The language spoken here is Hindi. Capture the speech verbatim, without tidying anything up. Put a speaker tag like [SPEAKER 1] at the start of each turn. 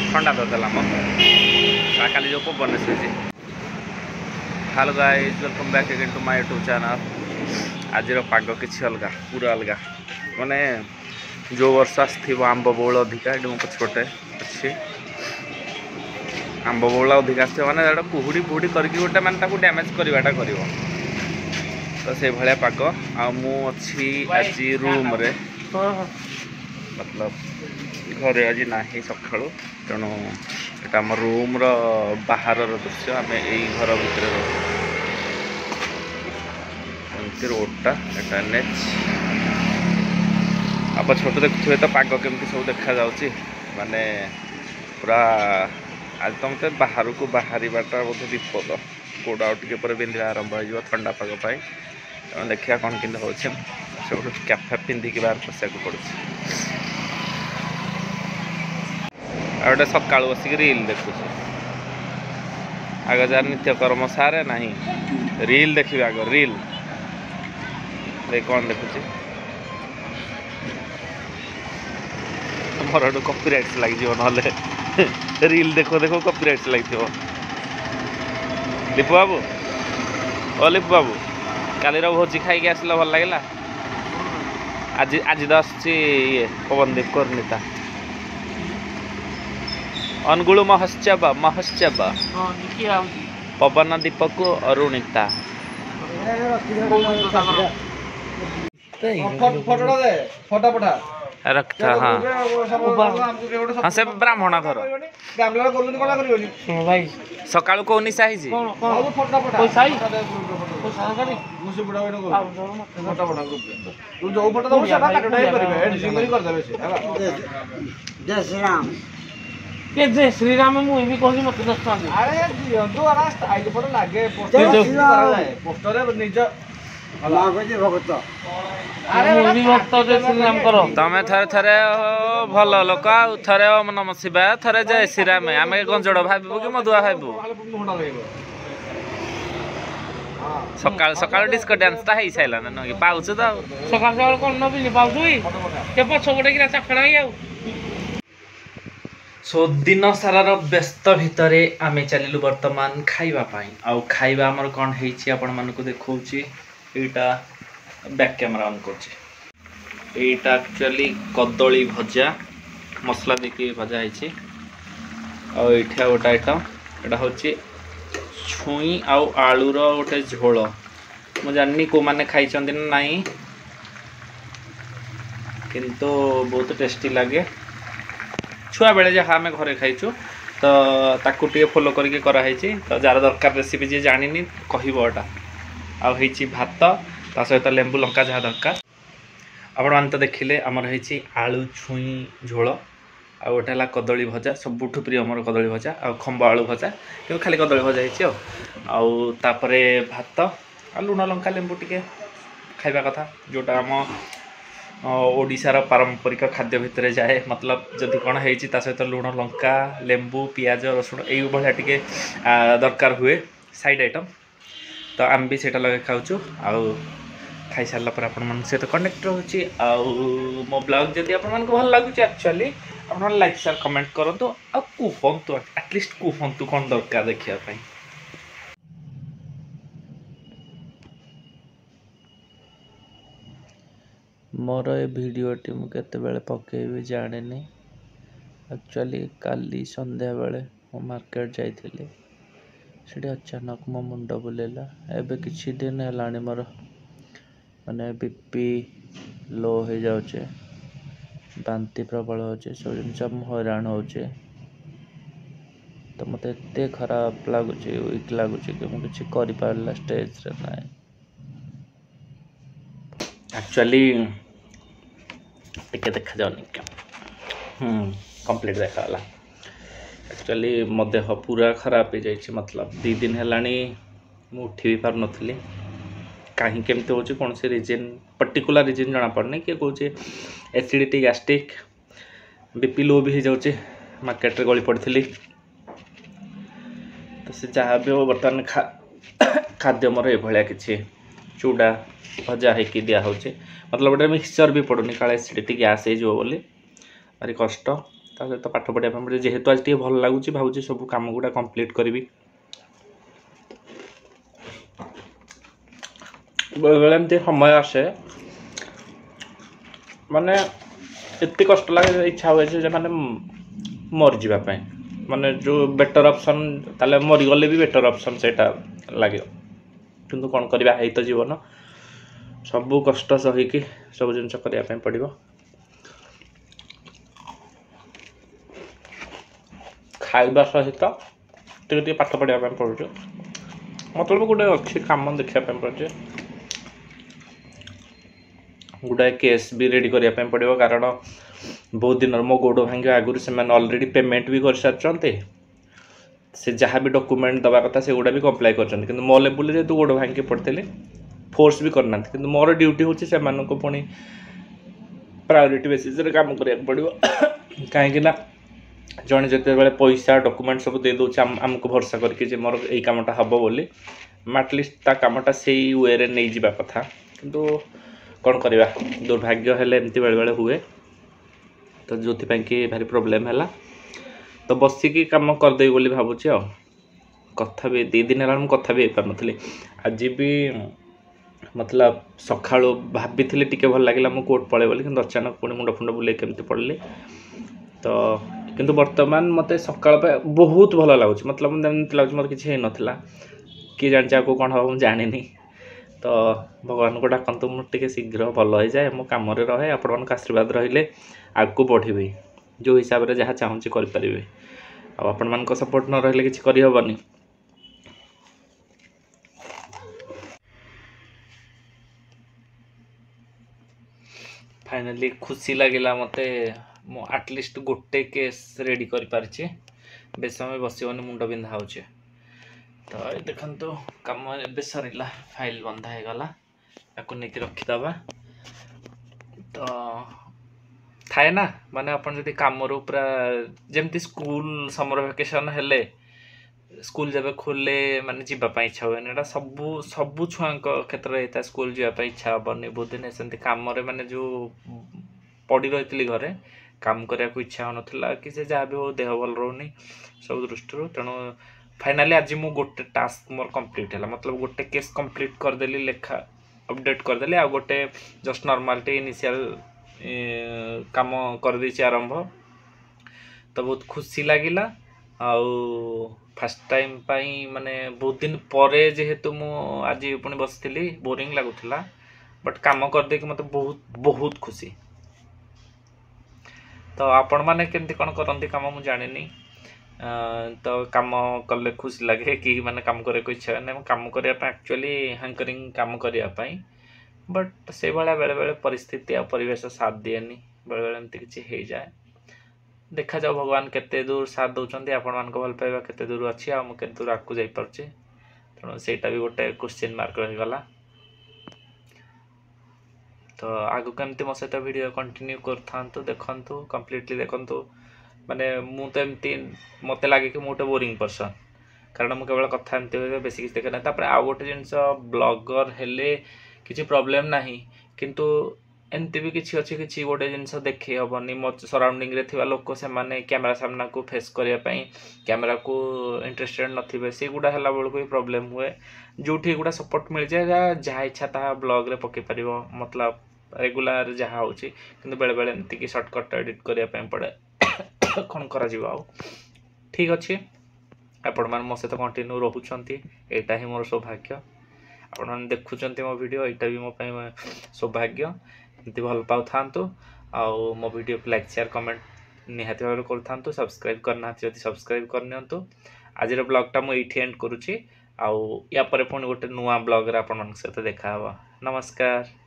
[SPEAKER 1] ठंडा धरदेला मो काली जो पवन शुची। Hello guys, welcome back again to my YouTube channel. आज पाग किसी अलग पूरा अलग माने जो वर्ष आसो आंब बौल अधिका ये पछपटे अच्छे आंब बौल अधिका मैंने कुहुड़ी फुहुड़ी करके गोटे मैंने डैमेज करवाटा कर तो से भाया पाग आछि आज रूम रे मतलब घरे आज ना सका तेणु ये आम रूम रो बाहर दृश्य आम यही घर भितर रोडटा एटा नेच आप छोट देखुए तो पाग केमती सब देखा जाउची माने पूरा आज तो मत बाहर को बाहर बोधे विपद गोड़ आगे बिंधा आरंभ हो ठंडा पाग तेना देखा कौन कि हो सब कैफे पिंधिकी बाहर पशा पड़े आ गए सका बसिक रील देखु आग जार नित्यकर्म सारे ना रील देखिए आग रील देख कौन देखुची मोर कॉपीराइट लगे ना रील देखो देखो कॉपीराइट लगे लिपु बाबू ओ लिपु बाबू काली भोजी खाई आसला भल लगे आज आज तो आसुची ये पवनदीप कर्णिता अनुगुल महोत्सव महोत्सव पवन दीपक अरुणिता रखता हाँ हाँ से ब्राह्मण घर सकाळु को निशा हिजी
[SPEAKER 2] जय श्री राम
[SPEAKER 3] के जय श्री राम मुई भी कहली मत दस टका
[SPEAKER 2] अरे दियंतु आरा स्टाइल फोटो लागे पोस्टर करा जाए पोस्टर निज लागो भगत
[SPEAKER 3] अरे भी भक्त जय श्री राम करो
[SPEAKER 1] तमे थरे थरे भल लोक आ थरे ओम नमः शिवाय थरे जय श्री राम आमे गंजड़ भाबो कि मधुआ भाबो सकाळ सकाळ डिस्को डांस ता हेई साइला न कि पाउछ त
[SPEAKER 3] सकाळ सकाळ कोन न बिली पाउछुई के पछ गोटे कि चखणा आउ
[SPEAKER 1] सो दिन सारार व्यस्त भितर आमे चलिलु वर्तमान खाइबा पाई आउ खाइबा हमर कोन हेछि आपण मन को देखौछि एटा बैक कैमरा ऑन करछि एटा एक्चुअली कदली भजा मसला देके भजा हेछि आ एठा गोटा आइटम एटा होछि छुई आउ आलू रो गोटे झोल मु जाननी को माने खाइ चंदी नाही किंतु बहुत टेस्टी लागे छुआ बेले जहाँ आम घरे खाइचु तो ताकू टे फॉलो करके कराई तो जार दरकार रेसिपी जी जानी कहटा आई भात ता सहित लेंबू लंका जहाँ दरकार आपण मैंने तो देखिले आमर है आलू छुई झोल आ गोटे है कदली भजा सबुठू प्रिय मोर कदली भजा आ खंब आलू भजा कि खाली कदली भजा होपर भात आ लुण लंका लेंबू टे खाइबा कथा जोटा आम ओडिशार पारंपरिक खाद्य भितर जाए मतलब जदि कौन है सहित लुण लंका लेंबू पियाज रसुण यही भाया टे दरकार हुए साइड आइटम तो आम भी से लगे खाऊँ आउ खाई सारा पर आपण सहित कनेक्ट रोचे आउ मो ब्लॉग जदि आपण भल लगुच एक्चुअली आप लाइक शेयर कमेंट करूँ आ कहतु एटलिस्ट कहतु कौन दरकार देखापी मोर ए भिडियोटी मुझे केते पकेबी जाने एक्चुअली काली संध्या बेले मो मार्केट जाइथिली से अचानक मो मुंड बुलेला एबे किछि दिन हेलानी मोर माने बीपी लो हो जाउचे बांती प्रबल होचे सब जिन हैरान होचे तो मत एते खराब लगुचे वीक लगुचे कि मुझे किछि करि पारला स्टेज रे ना एक्चुअली टिके देखा जाऊनी हम्म कंप्लीट देखा गला एक्चुअली मो देह पूरा खराब हो जाइए मतलब दी दिन है उठी भी पार नी कहीं केमती हो कौन से रिजन पर्टिकुलर रिजन जना पड़नी किए कौन एसिडिटी गैस्ट्रिक बीपी लो भी हो जाऊे मार्केट रे गली पड़ी तो से जहाँ भी हो बर्तमान खा खाद्य मोर ये किसी चूड़ा भजा होगी दिहे मतलब गोटे मिक्सचर भी पड़ूनी काले एसिडिटी गैस हो भारी कष्ट ता सहित पाठ पढ़ाई पड़े जेहेतु आज टे भल लगुच भावुँ सब कम गुड़ा कंप्लीट करी बेले बेले एमती समय आसे माने एत कष्ट लगे इच्छा हुए माने मर जावाई माने जो बेटर ऑप्शन ताले मरीगले भी बेटर ऑप्शन से लगे किंतु कौन करवा है तो जीवन सबू कष्ट सहीकि सब जिन करने पड़ो खाइबा सहित टे पाठ पढ़ाई पड़े मतलब गोटे अच्छी कम देखापी पड़े गुड़ाए केस भी रेडी करने पड़ो कारण बहुत दिन मो गोड़ भांगे आगुरी से ऑलरेडी पेमेंट भी कर सारी से जहाँ भी डॉक्यूमेंट दवा कथा से गुड़ा भी कम्प्लाई कर मो लेवल जेहतु गोड़ भांगी पड़ते फोर्स भी करना कि मोर ड्यूटी हूँ से पुणी प्रायोरिटी बेसिस रे काम करा पड़ो कहीं जड़े जिते बड़े पैसा डॉक्यूमेंट सब दे दूचे आमको भरोसा करके मोर यही कामटा हम बोली एटलिस्ट ता कामटा से वे रे नहीं जावा कथा किंतु कौन करवा दुर्भाग्य हेले एमती बेले बेले हुए तो जो कि भारी प्रोब्लेम है तो बसिकी कम करदेवी बोली भावुची आ कथा भी दी दिन है कथा भी पार नी आज भी मतलब सका भाभी टी भल लगे मुझे कोर्ट पड़े बोली कि अचानक पुणी मुंड फुंड बुले केमती पड़ली तो किंतु वर्तमान मत सका बहुत भल लगुच मतलब एमती लगुच मोर किसी नाला किए जानी आपको कौन हम मुझे जानी तो भगवान को डाकतु मुझे शीघ्र भल हो जाए मो कम रहे आपण मान आशीर्वाद रहिले आगू बढ़ी जो हिसाब से जहाँ चाहूँगी करें आपण मान सपोर्ट न रही किसी करहबनी फाइनाली खुशी लगिला मते मो एटलिस्ट गोटे केस रेडी कर पारछि बेस समय बसिबनी मुंड बिंधा होचे तो ये देखंतु काम एबे सरिला फाइल बंधा हे गला याको नेकी रखिदबा तो थाए ना माने अपन जदि काम रो पूरा जेमती स्कूल समर वेकेशन हेले स्कूल जब खोले माने जीवा पई इच्छा होने एटा सबु सबु छुआंक क्षेत्र रे एता स्कूल जीवा पई इच्छा बने बहुत दिन सेंती काम रे माने जो पड़ी रहितली घरे काम करिया को इच्छा होनथला कि से जा भी हो देह भल रहनी सब दृष्टि तेणु फाइनाली आज मु गोटे टास्क मोर कंप्लीट है मतलब गोटे केस कंप्लीट कर देली लेखा अपडेट कर देली आ गोटे जस्ट नॉर्मल इनिशियल काम कर देछि आरंभ तो बहुत खुशी लागिला आउ फर्स्ट टाइम पाई माने बहुत दिन परे जेहेतु मु आज पुणी बसथिली बोरिंग लागुथिला बट काम कर दे कि मते बहुत बहुत खुशी तो आपण माने केमती कोन करंती काम मु जानिनी तो काम कले खुशी लगे कि माने काम करे को इच्छा नै काम करिया पा एक्चुअली हैंकरिंग काम करिया पाई बट से भाया बेले बेले परिस्थिति आ परिवेश साथ दिएनी बेले बेले एमती किछि हे जाए देखा जाओ भगवान केते दूर साथ दौरान आपण मान भल पाइबा केते दूर अच्छी आ केते दूर आकु जाई पारछे तेणु सेटा भी गोटे क्वेश्चन मार्क रही गला तो आगु केमती मो सहित वीडियो कंटिन्यू करथांतु देखंतु कंप्लीटली देखंतु माने मु तो एमती मते लागे कि मोटे बोरिंग पर्सन कारण मु केवल कथा एमती होय बेसी किछ देखना तापर आ गोटे जिंस ब्लॉगर हेले किछि प्रॉब्लम नाही किंतु एमती भी किसी अच्छी किसी गोटे जिनस देखे हेनी मो सराउंडिंग रे थिबा लोक से माने कैमरा सामना को फेस करिया पई कैमरा को इंटरेस्टेड नथिबे से गुडा हला बेल को प्रॉब्लम हुए जोठी गुडा सपोर्ट मिल जाए जहाँ इच्छा ता ब्लॉग रे पके परिबो मतलब रेगुलर जहाँ होची किंतु बेले बेले एमती कि शॉर्टकट एडिट करिया पई पड़े कोन करा जीव आ ठीक अछि आपण मान मो सहित कंटिन्यू रहउछंती एटा ही मोर सौभाग्य आपण मान देखुचंती मो वीडियो एटा भी मो पई सौभाग्य एमती भल पाउ थांतु आउ मो वीडियो को लाइक शेयर कमेंट निहाती भाव कर थांतु सब्सक्राइब करना जदि सब्सक्राइब करनियंतु आज ब्लॉग टा मु एठी एंड करूची आउ या परे पुणी गोटे नुआ ब्लॉग रे आपण मन सहित देखा हवा नमस्कार।